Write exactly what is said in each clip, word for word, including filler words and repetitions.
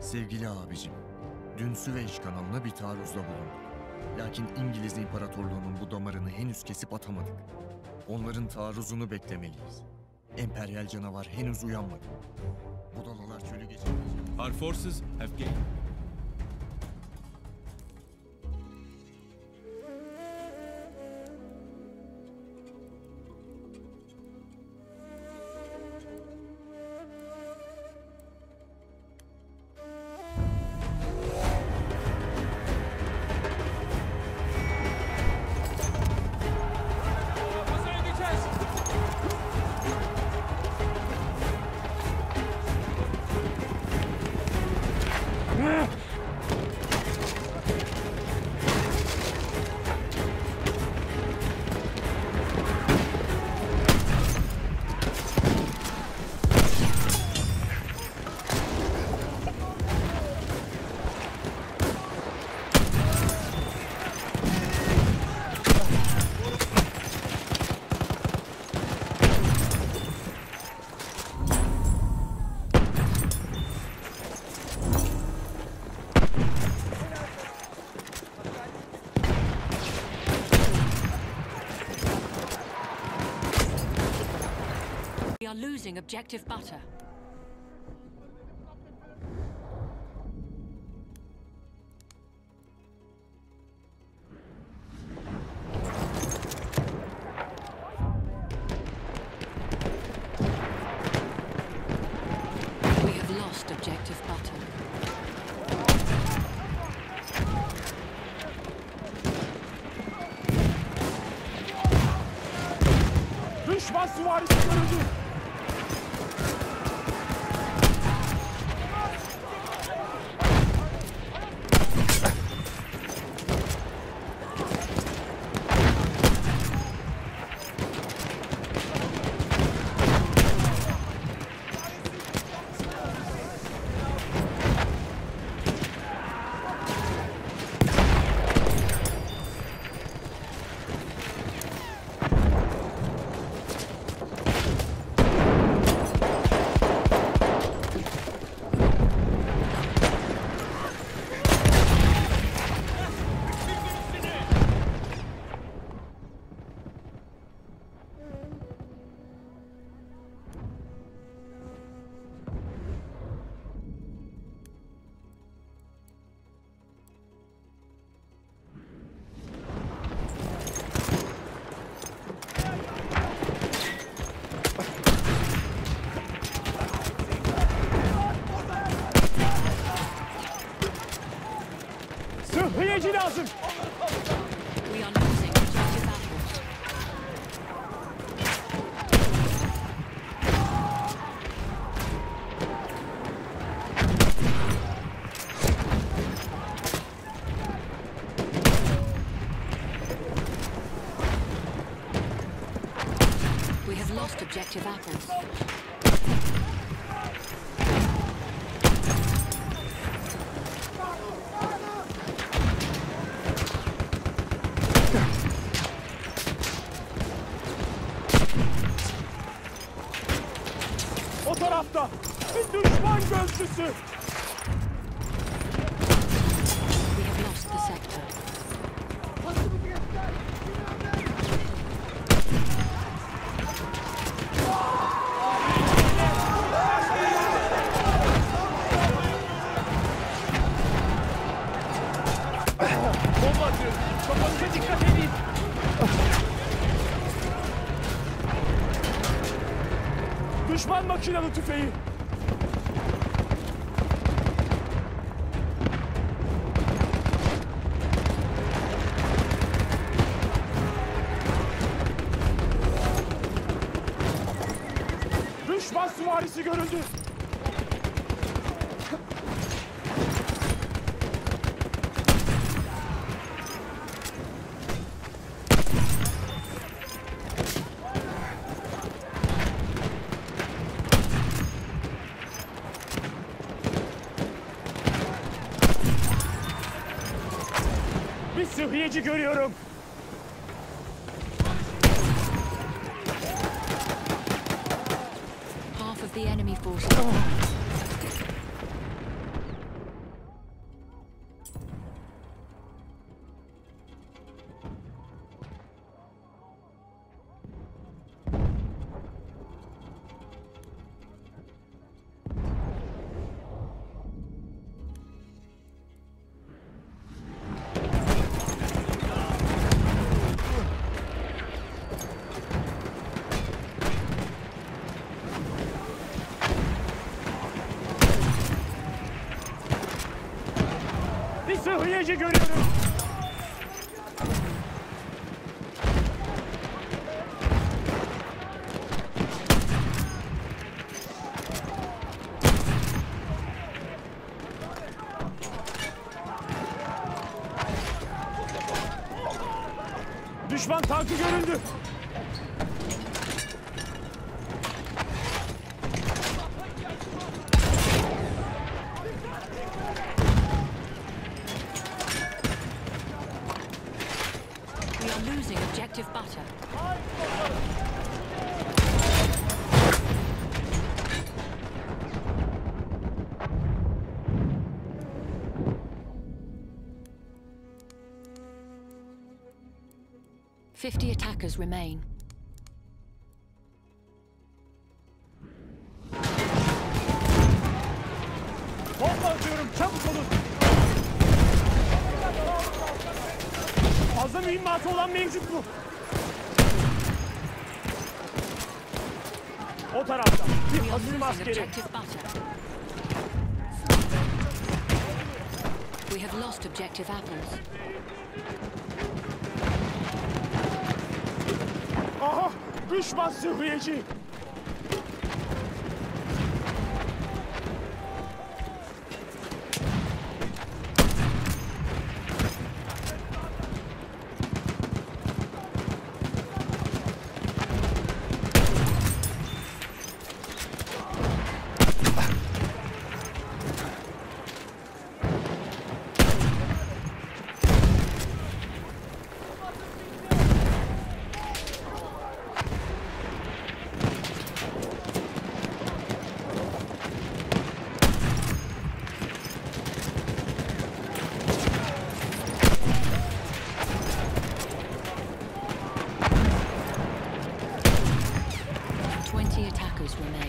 Sevgili abicim, dün Süveyş kanalına bir taarruzda bulunduk. Lakin İngiliz İmparatorluğu'nun bu damarını henüz kesip atamadık. Onların taarruzunu beklemeliyiz. Emperyal canavar henüz uyanmadı. Budalalar çölü geçemeyecek. Our forces have gained. We are losing objective butter. We have lost objective butter. Düşman süvarisi görüldü. Sıhhiyeci lazım. We are losing objective apples. We have lost objective apples. O tarafta bir düşman gözcüsü. We have lost the sector. Bomba atıyorum. Kafanıza dikkat edin. Düşman makinalı tüfeği. Düşman süvarisi görüldü. Bir sıhhiyeci görüyorum. Half of the enemy forces. Sadece görüyorum. Düşman tankı görüldü. We are losing objective butter. Fifty attackers remain. Bomba atıyorum, çabuk olun. Fazla mühimmatı olan mevcut mu? O tarafta bir We are hazır losing askeri. objective butter. We have lost objective apples. Aha! Düşman sıhhiyeci! Twenty attackers remain.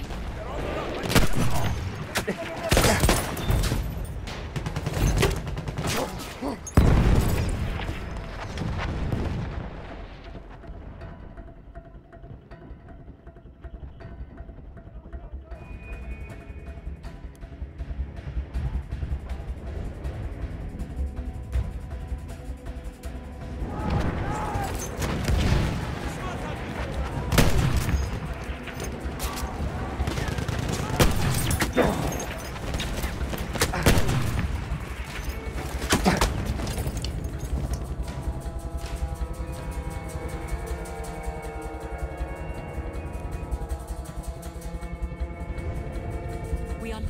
We are.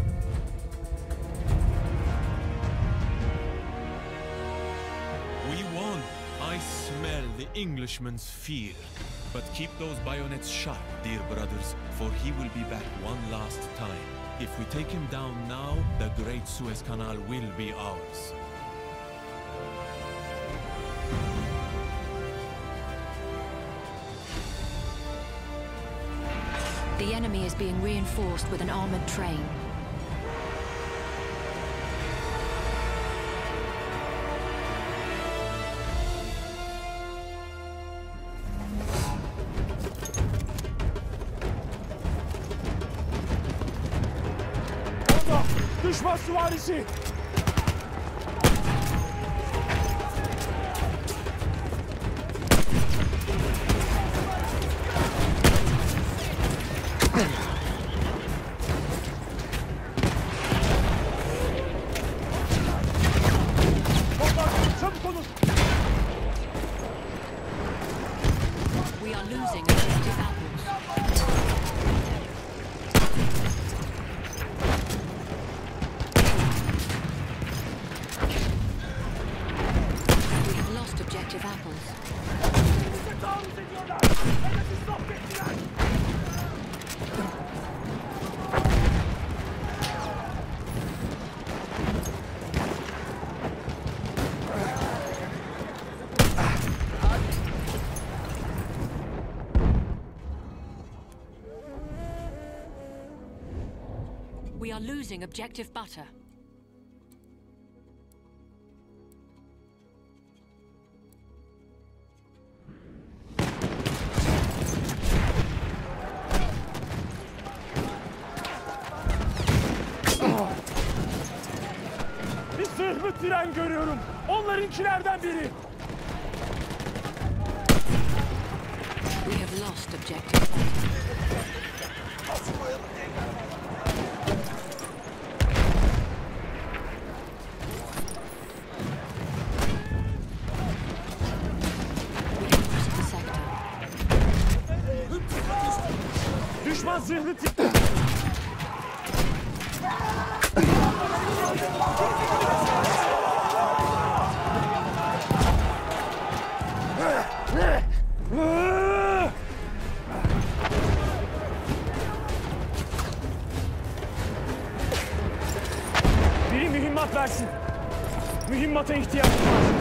We won. I smell the Englishman's fear. But keep those bayonets sharp, dear brothers, for he will be back one last time. If we take him down now, the Great Suez Canal will be ours. The enemy is being reinforced with an armored train. Orada! Düşman süvarisi! Bomba! Çabuk olun! We are losing objective apples. We have lost objective apples. Bize taarruz ediyorlar! Hedefi stop ettiler! We are losing objective butter. Bir zırhlı tren görüyorum. Onları Onlarınkilerden biri. We have lost objective butter. We have lost the sector. Düşman zırhlı tip. Biri mühimmat versin. Mühimmata ihtiyacım var.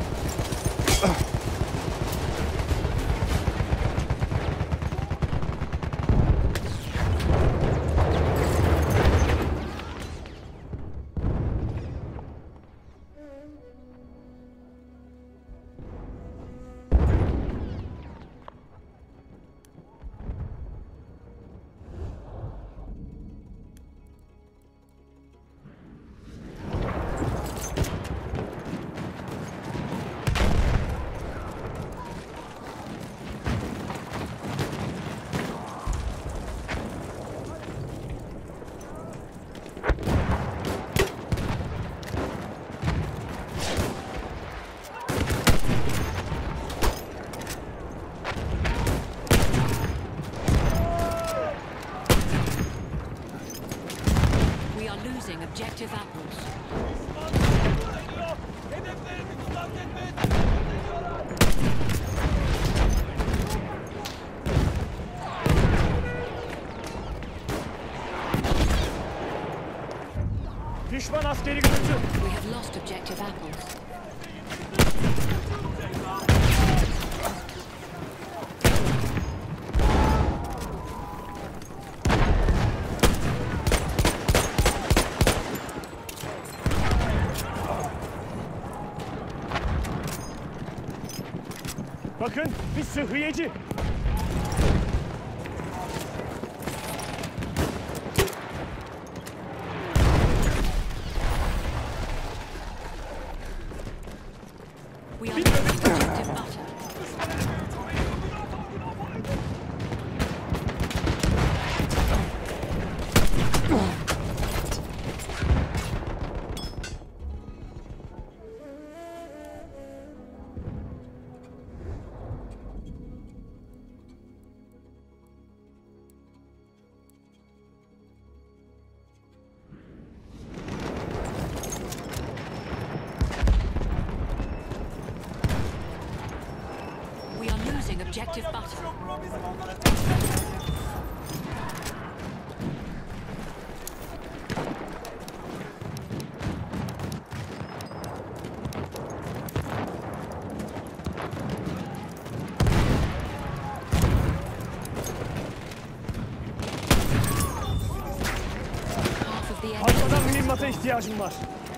We are losing objective apples. Düşman askeri görüldü. We have lost objective apples. Bakın bir sıhhiyeci. We are losing objective butter. We are losing objective butter. Half of the enemy. Arkadan mühimmata ihtiyacım var.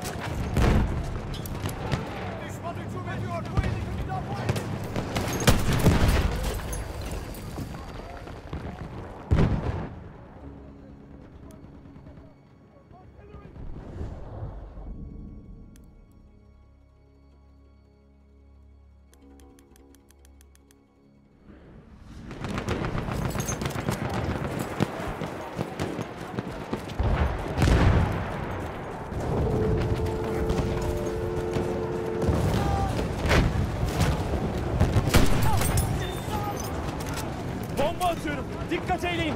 Bomba atıyorum. Dikkat eyleyin.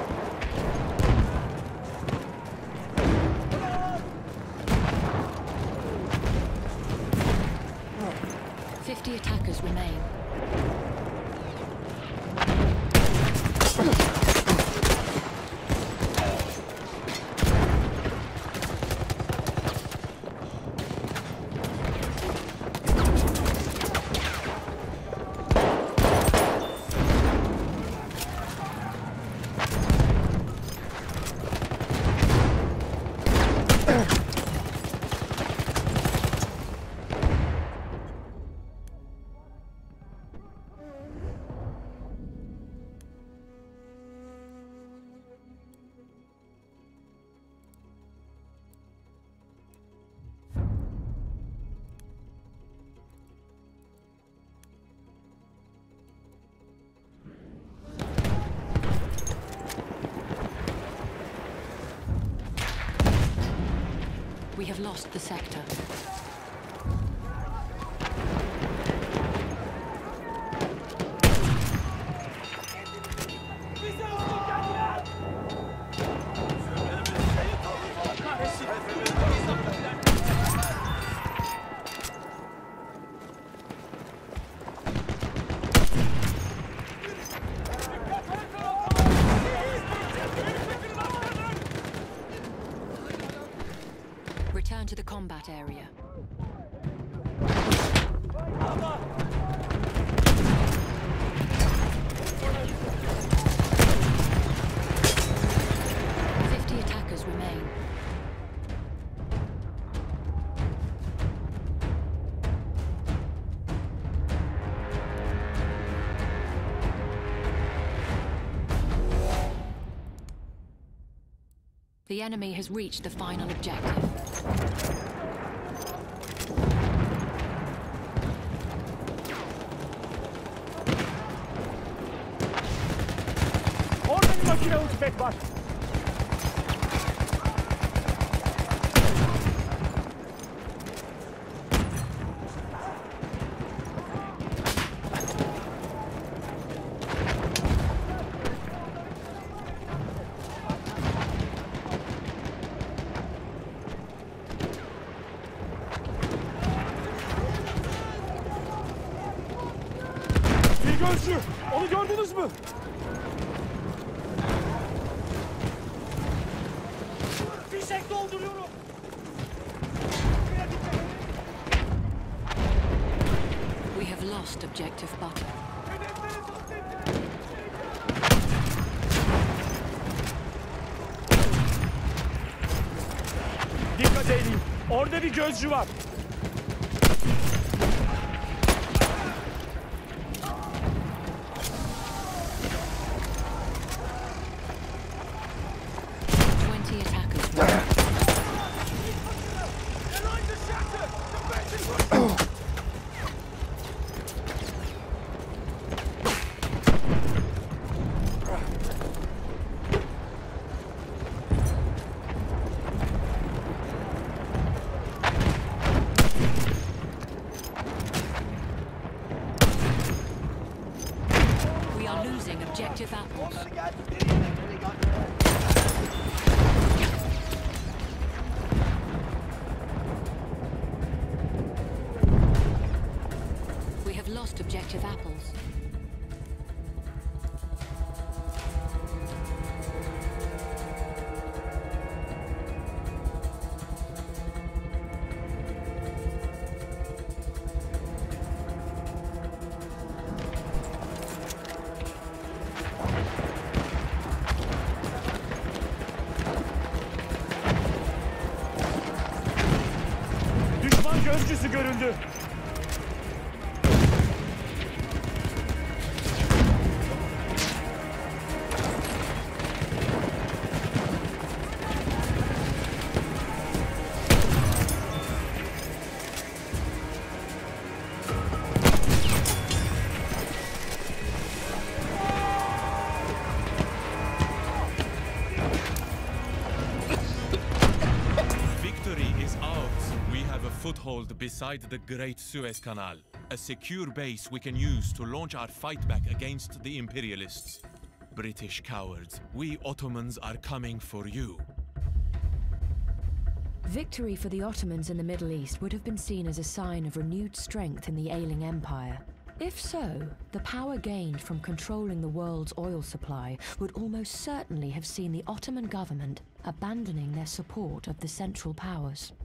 Fifty attackers remain. We have lost the sector. Return to the combat area. Fifty attackers remain. The enemy has reached the final objective. Orada bir makinalı tüfek var. Bir gözcü. Onu gördünüz mü? Fişek dolduruyorum. We have lost objective butter. Dikkat edin. Orada bir gözcü var. Twenty attackers remain. We are losing objective apples. We have lost objective apples. Düşman gözcüsü görüldü. Victory is ours. We have a foothold beside the Great Suez Canal, a secure base we can use to launch our fight back against the imperialists. British cowards, we Ottomans are coming for you. Victory for the Ottomans in the Middle East would have been seen as a sign of renewed strength in the ailing empire. If so, the power gained from controlling the world's oil supply would almost certainly have seen the Ottoman government abandoning their support of the Central Powers.